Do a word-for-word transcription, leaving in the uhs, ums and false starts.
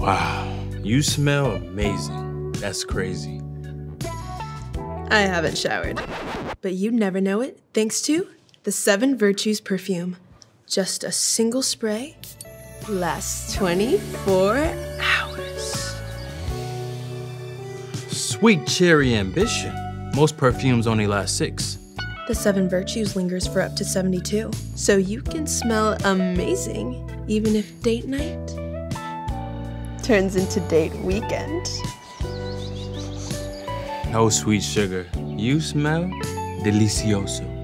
Wow, you smell amazing. That's crazy. I haven't showered, but you'd never know it thanks to the Seven Virtues perfume. Just a single spray lasts twenty-four hours. Sweet cherry ambition. Most perfumes only last six. The Seven Virtues lingers for up to seventy-two, so you can smell amazing even if date night turns into date weekend. No sweet sugar. You smell delicioso.